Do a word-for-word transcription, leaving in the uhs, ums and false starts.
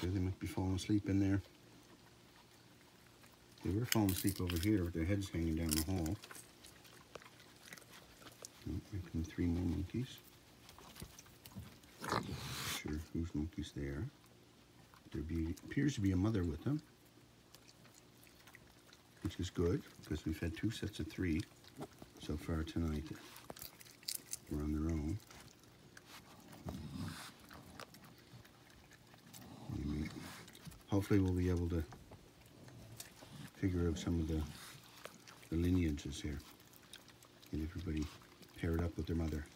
So they might be falling asleep in there. They were falling asleep over here with their heads hanging down the hall. Oh, here come three more monkeys. Not sure whose monkeys they are. There be, appears to be a mother with them, which is good because we've had two sets of three so far tonight. They're on their own. Anyway, hopefully we'll be able to figure out some of the, the lineages here. Get everybody paired up with their mother.